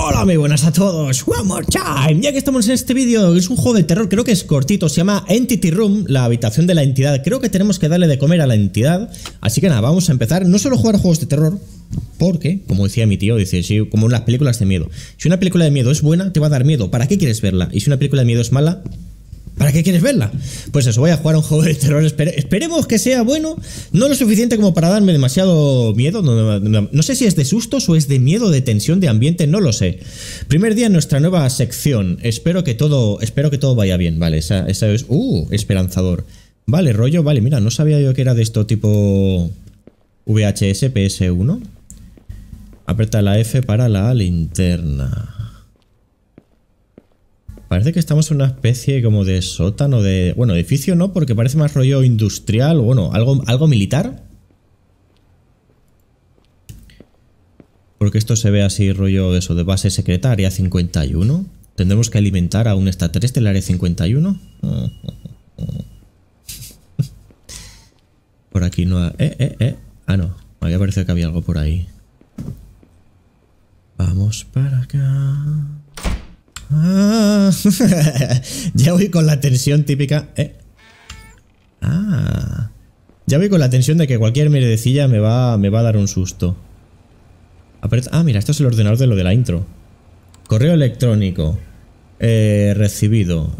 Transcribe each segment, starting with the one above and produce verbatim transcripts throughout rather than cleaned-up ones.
Hola, muy buenas a todos, one more time. Ya que estamos en este vídeo, es un juego de terror, creo que es cortito, se llama Entity Room, la habitación de la entidad. Creo que tenemos que darle de comer a la entidad, así que nada, vamos a empezar. No suelo jugar juegos de terror, porque, como decía mi tío, dice, sí, como en las películas de miedo. Si una película de miedo es buena, te va a dar miedo, ¿para qué quieres verla? Y si una película de miedo es mala, ¿para qué quieres verla? Pues eso, voy a jugar a un juego de terror. Espere, esperemos que sea bueno, no lo suficiente como para darme demasiado miedo. No, no, no sé si es de sustos o es de miedo, de tensión, de ambiente, no lo sé. Primer día en nuestra nueva sección. Espero que todo, espero que todo vaya bien. Vale, esa, esa es... Uh, esperanzador. Vale, rollo, vale, mira, no sabía yo que era de esto tipo V H S, P S uno. Aprieta la F para la linterna. Parece que estamos en una especie como de sótano de... Bueno, edificio no, porque parece más rollo industrial, o bueno, algo, algo militar. Porque esto se ve así rollo de eso, de base secreta, área cincuenta y uno. ¿Tendremos que alimentar a un extraterrestre el área cincuenta y uno? Por aquí no... Ha... Eh, eh, eh. Ah, no. Me había parecido que había algo por ahí. Vamos para acá... Ah, ya voy con la tensión típica. Eh. Ah, ya voy con la tensión de que cualquier mierdecilla me va, me va a dar un susto. Apreta. Ah, mira, esto es el ordenador de lo de la intro. Correo electrónico. Eh, recibido.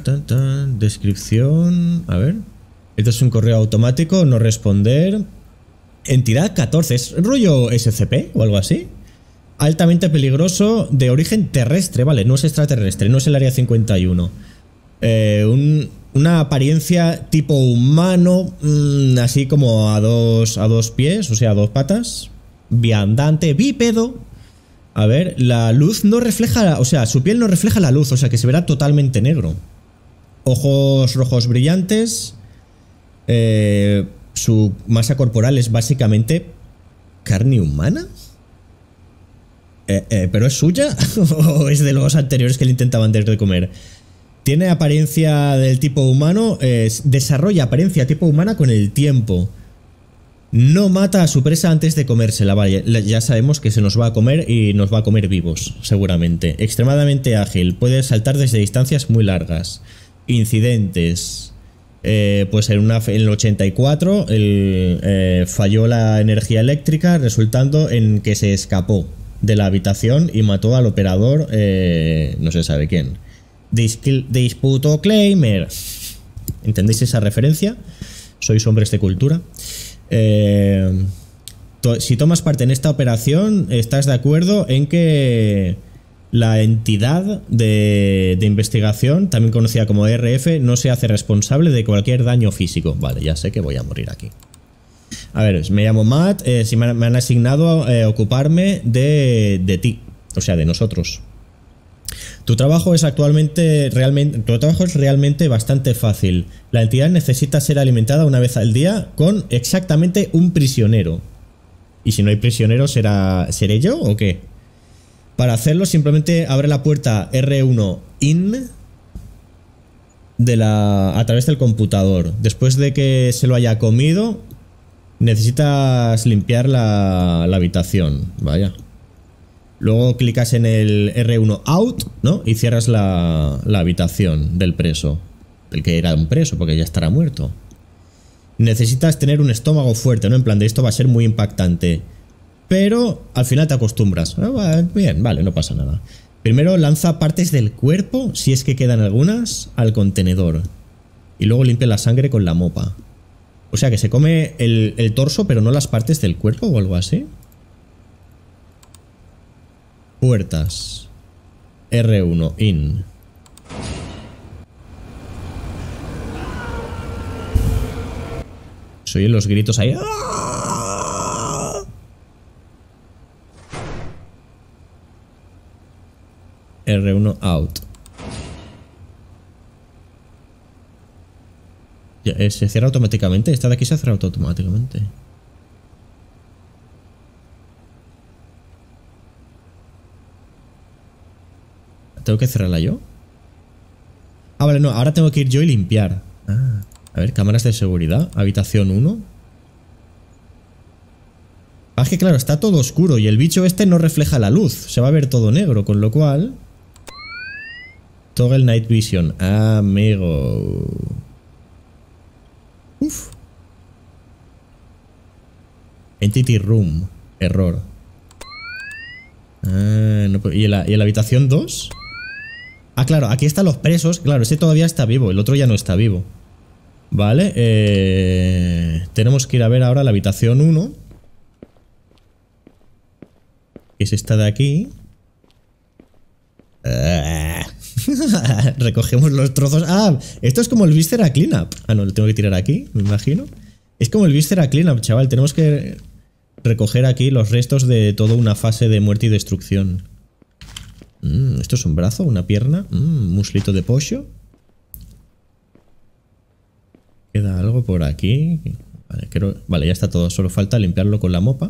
Descripción. A ver. Esto es un correo automático. No responder. Entidad catorce. ¿Es rollo S C P o algo así? Altamente peligroso, de origen terrestre, vale, no es extraterrestre, no es el área cincuenta y uno. Eh, un, una apariencia tipo humano, mmm, así como a dos, a dos pies, o sea, a dos patas. Viandante, bípedo. A ver, la luz no refleja, o sea, su piel no refleja la luz, o sea, que se verá totalmente negro. Ojos rojos brillantes. Eh, su masa corporal es básicamente carne humana. Eh, eh, ¿Pero es suya? ¿O es de los anteriores que le intentaban antes de comer? Tiene apariencia del tipo humano, eh, desarrolla apariencia tipo humana con el tiempo. No mata a su presa antes de comérsela, vale, ya sabemos que se nos va a comer y nos va a comer vivos, seguramente. Extremadamente ágil, puede saltar desde distancias muy largas. Incidentes. Eh, pues en, una, en el ochenta y cuatro el, eh, falló la energía eléctrica, resultando en que se escapó de la habitación y mató al operador, eh, no se sabe quién. Disputo Claimer. ¿Entendéis esa referencia? Sois hombres de cultura. Eh, to si tomas parte en esta operación, estás de acuerdo en que la entidad de, de investigación, también conocida como R F, no se hace responsable de cualquier daño físico. Vale, ya sé que voy a morir aquí. A ver, me llamo Matt, eh, si me, me han asignado eh, ocuparme de, de ti, o sea, de nosotros. Tu trabajo es actualmente realmente, tu trabajo es realmente bastante fácil. La entidad necesita ser alimentada una vez al día con exactamente un prisionero. ¿Y si no hay prisionero, será seré yo o qué? Para hacerlo, simplemente abre la puerta R uno in de la, a través del computador. Después de que se lo haya comido, necesitas limpiar la, la habitación, vaya. Luego clicas en el R uno out, ¿no? Y cierras la, la habitación del preso. El que era un preso, porque ya estará muerto. Necesitas tener un estómago fuerte, ¿no? En plan de esto va a ser muy impactante. Pero al final te acostumbras. Ah, bien, vale, no pasa nada. Primero lanza partes del cuerpo, si es que quedan algunas, al contenedor. Y luego limpia la sangre con la mopa. O sea que se come el, el torso, pero no las partes del cuerpo o algo así. Puertas. R uno, in. Se oyen los gritos ahí. R uno, out. ¿Se cierra automáticamente? Esta de aquí se ha cerrado automáticamente. ¿Tengo que cerrarla yo? Ah, vale, no. Ahora tengo que ir yo y limpiar. Ah, a ver, cámaras de seguridad. Habitación uno. Ah, es que claro, está todo oscuro y el bicho este no refleja la luz. Se va a ver todo negro, con lo cual... Toggle Night Vision. Amigo. Uf. Entity Room. Error. Ah, no, ¿y, en la, ¿Y en la habitación dos? Ah, claro, aquí están los presos. Claro, ese todavía está vivo, el otro ya no está vivo. Vale, eh, tenemos que ir a ver ahora la habitación uno. Que es esta de aquí. Ah. Recogemos los trozos. Ah, esto es como el Viscera Cleanup. Ah, no, lo tengo que tirar aquí, me imagino. Es como el Viscera Cleanup, chaval. Tenemos que recoger aquí los restos de toda una fase de muerte y destrucción. Mm, ¿esto es un brazo? ¿Una pierna? Mm, muslito de pollo. ¿Queda algo por aquí? Vale, creo, vale, ya está todo. Solo falta limpiarlo con la mopa.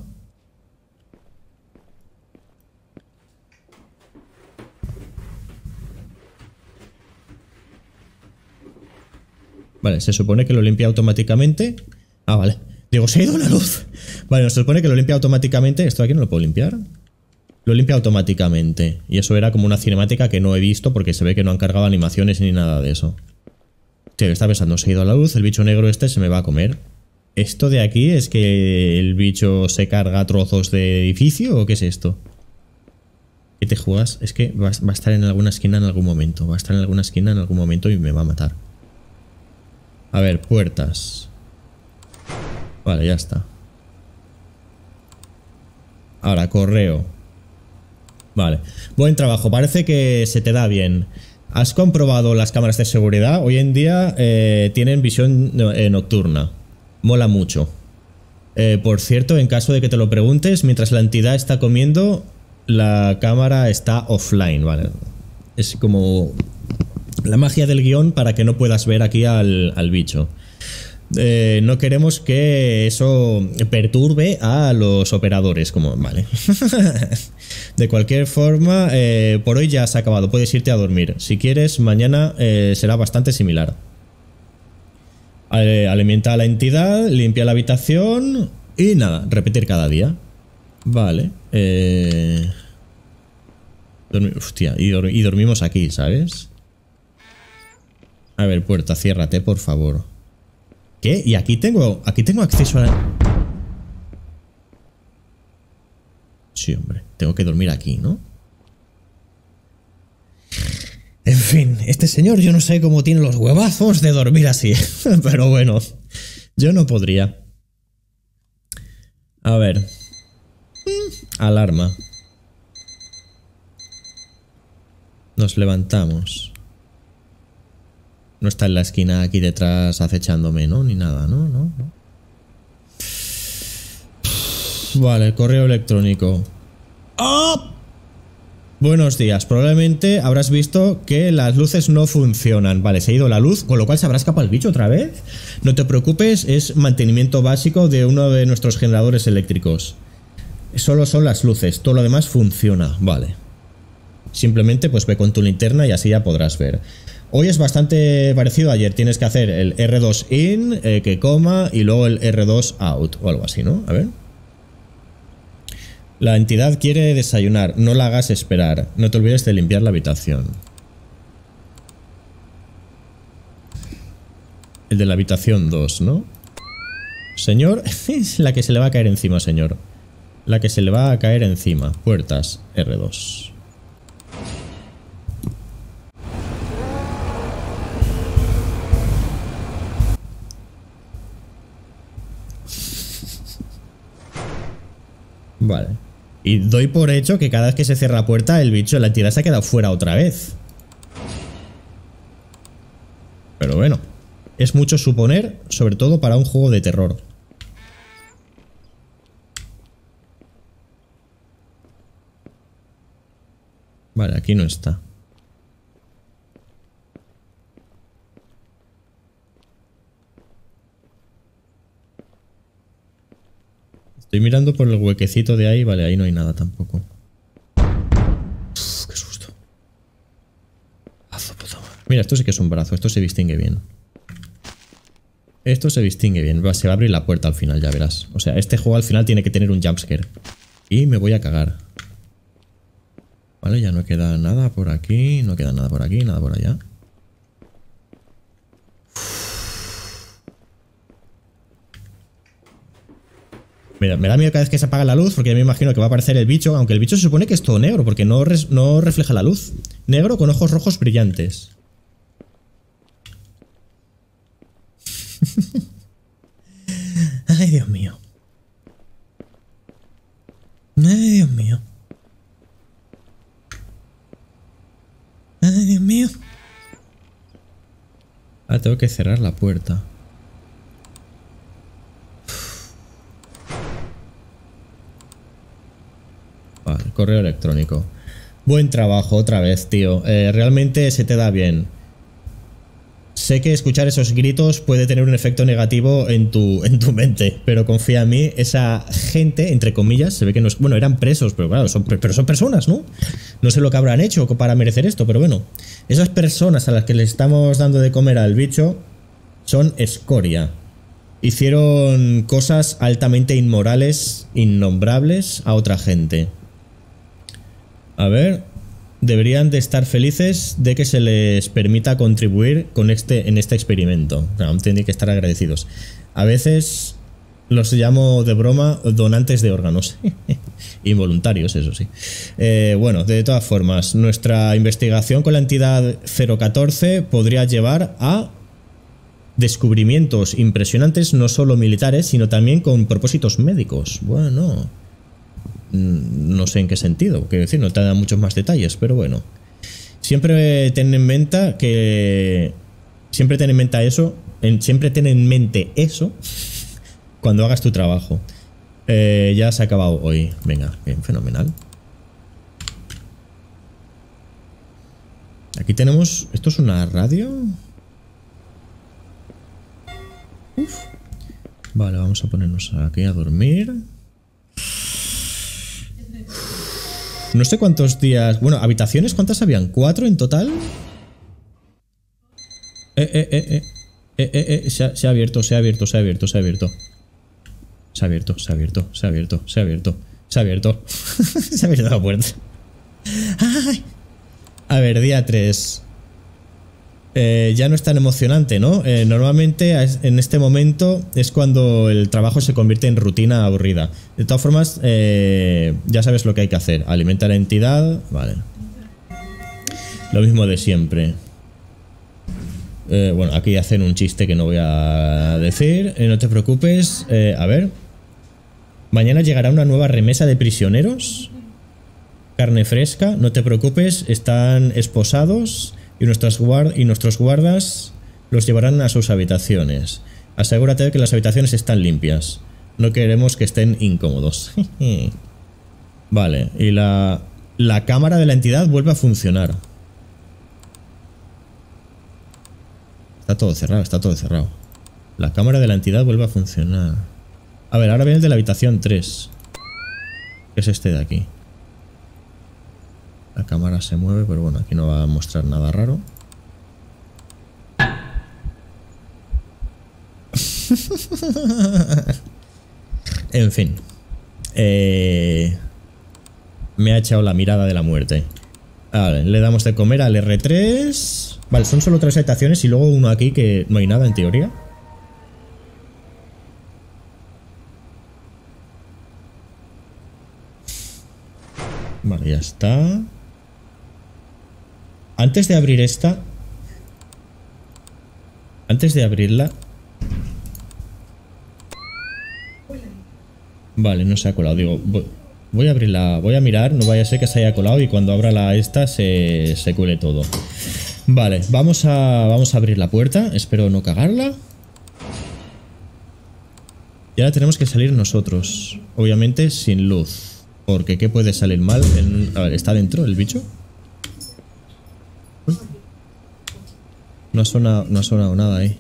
Vale, se supone que lo limpia automáticamente. Ah, vale. Digo, se ha ido la luz. Vale, se supone que lo limpia automáticamente. Esto aquí no lo puedo limpiar. Lo limpia automáticamente. Y eso era como una cinemática que no he visto porque se ve que no han cargado animaciones ni nada de eso. Tío, está pensando, se ha ido la luz, el bicho negro este se me va a comer. ¿Esto de aquí es que el bicho se carga trozos de edificio o qué es esto? ¿Qué te juegas? Es que va, va a estar en alguna esquina en algún momento. Va a estar en alguna esquina en algún momento y me va a matar. A ver, puertas. Vale, ya está. Ahora, correo. Vale. Buen trabajo, parece que se te da bien. ¿Has comprobado las cámaras de seguridad? Hoy en día eh, tienen visión eh, nocturna. Mola mucho. Eh, por cierto, en caso de que te lo preguntes, mientras la entidad está comiendo, la cámara está offline, ¿vale? Es como la magia del guión para que no puedas ver aquí al, al bicho. Eh, no queremos que eso perturbe a los operadores, como vale. De cualquier forma, eh, por hoy ya se ha acabado. Puedes irte a dormir. Si quieres, mañana eh, será bastante similar. Eh, alimenta a la entidad, limpia la habitación y nada, repetir cada día. Vale. Eh... Hostia, y, dor y dormimos aquí, ¿sabes? A ver, puerta, ciérrate, por favor. ¿Qué? Y aquí tengo, aquí tengo acceso a la... Sí, hombre, tengo que dormir aquí, ¿no? En fin, este señor yo no sé cómo tiene los huevazos de dormir así. Pero bueno, yo no podría. A ver. Alarma. Nos levantamos. No está en la esquina aquí detrás acechándome, ¿no? Ni nada, ¿no? ¿No? ¿No? Vale, correo electrónico. ¡Oh! Buenos días. Probablemente habrás visto que las luces no funcionan. Vale, se ha ido la luz, con lo cual se habrá escapado el bicho otra vez. No te preocupes, es mantenimiento básico de uno de nuestros generadores eléctricos. Solo son las luces, todo lo demás funciona. Vale. Simplemente pues ve con tu linterna y así ya podrás ver. Hoy es bastante parecido a ayer. Tienes que hacer el erre dos in, eh, que coma, y luego el erre dos out o algo así, ¿no? A ver. La entidad quiere desayunar. No la hagas esperar. No te olvides de limpiar la habitación. El de la habitación dos, ¿no? Señor, es la que se le va a caer encima, señor. La que se le va a caer encima. Puertas, erre dos. Vale. Y doy por hecho que cada vez que se cierra la puerta, el bicho de la entidad se ha quedado fuera otra vez. Pero bueno, es mucho suponer, sobre todo para un juego de terror. Vale, aquí no está. Estoy mirando por el huequecito de ahí. Vale, ahí no hay nada tampoco. Uf, qué susto. Mira, esto sí que es un brazo. Esto se distingue bien. Esto se distingue bien. Va, se va a abrir la puerta al final, ya verás. O sea, este juego al final tiene que tener un jumpscare. Y me voy a cagar. Vale, ya no queda nada por aquí. No queda nada por aquí, nada por allá. Me da, me da miedo cada vez que se apaga la luz, porque me imagino que va a aparecer el bicho. Aunque el bicho se supone que es todo negro, porque no, res, no refleja la luz. Negro con ojos rojos brillantes. Ay, Dios mío. Ay, Dios mío. Ay, Dios mío. Ah, tengo que cerrar la puerta. Vale, correo electrónico. Buen trabajo otra vez, tío. Eh, realmente se te da bien. Sé que escuchar esos gritos puede tener un efecto negativo en tu, en tu mente, pero confía en mí, esa gente, entre comillas, se ve que no es... Bueno, eran presos, pero claro, son, pero son personas, ¿no? No sé lo que habrán hecho para merecer esto, pero bueno. Esas personas a las que le estamos dando de comer al bicho son escoria. Hicieron cosas altamente inmorales, innombrables a otra gente. A ver... Deberían de estar felices de que se les permita contribuir con este, en este experimento. O sea, tienen que estar agradecidos. A veces los llamo de broma donantes de órganos. Involuntarios, eso sí. Eh, bueno, de todas formas, nuestra investigación con la entidad cero catorce podría llevar a descubrimientos impresionantes, no solo militares, sino también con propósitos médicos. Bueno... No sé en qué sentido, quiero decir, no te dan muchos más detalles, pero bueno. Siempre ten en mente que... Siempre ten en mente eso, en, siempre ten en mente eso cuando hagas tu trabajo. Eh, ya se ha acabado hoy. Venga, bien, fenomenal. Aquí tenemos... ¿Esto es una radio? Uf. Vale, vamos a ponernos aquí a dormir. No sé cuántos días... Bueno, habitaciones, ¿cuántas habían? ¿Cuatro en total? Eh, eh, eh, eh. Eh, eh, eh. Se ha, se ha abierto, se ha abierto, se ha abierto, se ha abierto. Se ha abierto, se ha abierto, se ha abierto, se ha abierto. Se ha abierto. Se ha abierto la puerta. ¡Ay! A ver, día tres. Eh, ya no es tan emocionante, ¿no? Eh, normalmente en este momento es cuando el trabajo se convierte en rutina aburrida. De todas formas, eh, ya sabes lo que hay que hacer. Alimenta a la entidad. Vale. Lo mismo de siempre. Eh, bueno, aquí hacen un chiste que no voy a decir. Eh, no te preocupes. Eh, a ver. Mañana llegará una nueva remesa de prisioneros. Carne fresca. No te preocupes. Están esposados. Y, nuestras guard y nuestros guardas los llevarán a sus habitaciones. Asegúrate de que las habitaciones están limpias. No queremos que estén incómodos. Vale, y la, la cámara de la entidad vuelve a funcionar. Está todo cerrado, está todo cerrado. La cámara de la entidad vuelve a funcionar. A ver, ahora viene el de la habitación tres. Que es este de aquí. La cámara se mueve, pero bueno, aquí no va a mostrar nada raro. En fin. Eh, me ha echado la mirada de la muerte. Vale, le damos de comer al erre tres. Vale, son solo tres habitaciones y luego uno aquí que no hay nada en teoría. Vale, ya está. Antes de abrir esta... Antes de abrirla... Vale, no se ha colado. Digo, voy a abrirla, voy a mirar, no vaya a ser que se haya colado y cuando abra la esta se, se cuele todo. Vale, vamos a, vamos a abrir la puerta. Espero no cagarla. Y ahora tenemos que salir nosotros. Obviamente sin luz. Porque ¿qué puede salir mal? En, a ver, ¿está dentro el bicho? No ha sonado, no ha sonado nada ahí.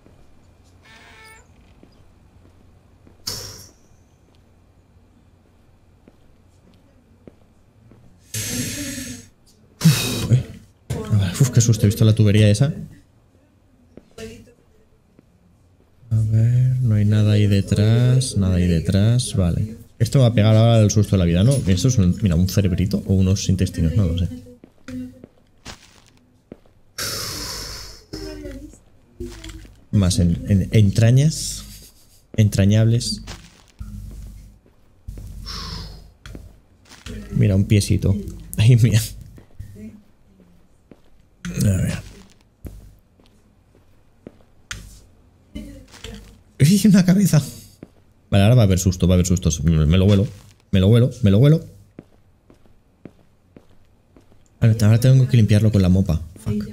Uf, eh. Uf, qué susto, he visto la tubería esa. A detrás, nada ahí detrás, vale. Esto va a pegar ahora el susto de la vida, ¿no? Esto es un, mira, un cerebrito o unos intestinos, no lo sé. Más en, en, entrañas, entrañables. Mira, un piecito. Ay, mira. A ver. ¡Uy, una cabeza! Vale, ahora va a haber susto, va a haber sustos. Me lo vuelo, me lo vuelo, me lo vuelo. Ahora tengo que limpiarlo con la mopa. Fuck.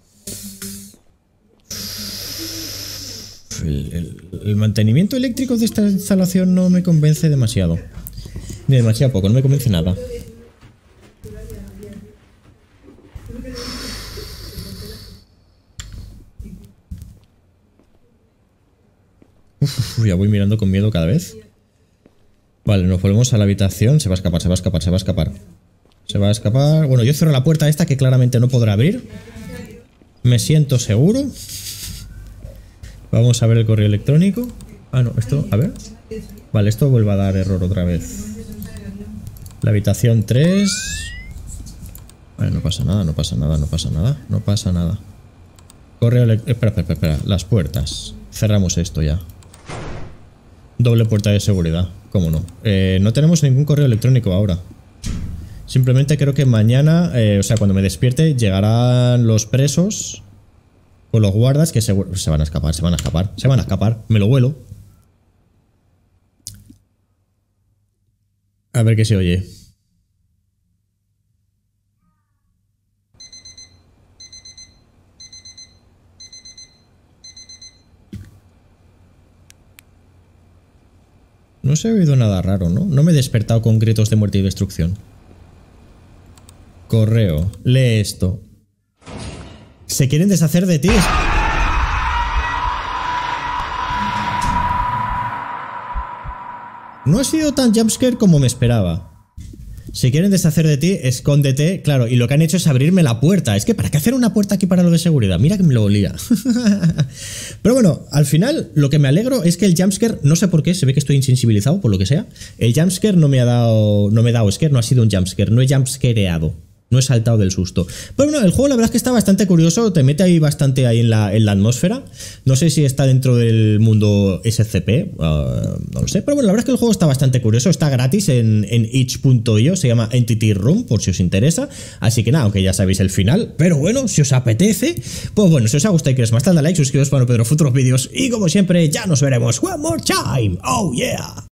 El, el, el mantenimiento eléctrico de esta instalación no me convence demasiado. Ni demasiado poco, no me convence nada. Uf, uf, ya voy mirando con miedo cada vez. Vale, nos volvemos a la habitación. Se va a escapar, se va a escapar, se va a escapar. Se va a escapar. Bueno, yo cierro la puerta esta que claramente no podrá abrir. Me siento seguro. Vamos a ver el correo electrónico. Ah, no, esto, a ver. Vale, esto vuelve a dar error otra vez. La habitación tres. Vale, no pasa nada, no pasa nada, no pasa nada. No pasa nada. Correo electrónico. Espera, espera, espera. Las puertas. Cerramos esto ya. Doble puerta de seguridad. ¿Cómo no? Eh, no tenemos ningún correo electrónico ahora. Simplemente creo que mañana, eh, o sea, cuando me despierte, llegarán los presos o los guardas que se, se van a escapar, se van a escapar, se van a escapar. Me lo vuelo. A ver qué se oye. No se ha oído nada raro, ¿no? No me he despertado con gritos de muerte y destrucción. Correo. Lee esto. Se quieren deshacer de ti. No ha sido tan jumpscare como me esperaba. Si quieren deshacer de ti, escóndete. Claro, y lo que han hecho es abrirme la puerta. Es que ¿para qué hacer una puerta aquí para lo de seguridad? Mira que me lo olía. Pero bueno, al final lo que me alegro es que el jumpscare, no sé por qué, se ve que estoy insensibilizado por lo que sea. El jumpscare no me ha dado, no me ha dado scare, no ha sido un jumpscare, no he jumpscareado. No he saltado del susto. Pero bueno, el juego la verdad es que está bastante curioso. Te mete ahí bastante ahí en la, en la atmósfera. No sé si está dentro del mundo S C P. Uh, no lo sé. Pero bueno, la verdad es que el juego está bastante curioso. Está gratis en, en itch punto io. Se llama Entity Room, por si os interesa. Así que nada, aunque ya sabéis el final. Pero bueno, si os apetece. Pues bueno, si os ha gustado y queréis más, dale like, suscribiros para no perder futuros vídeos. Y como siempre, ya nos veremos. One more time. Oh yeah.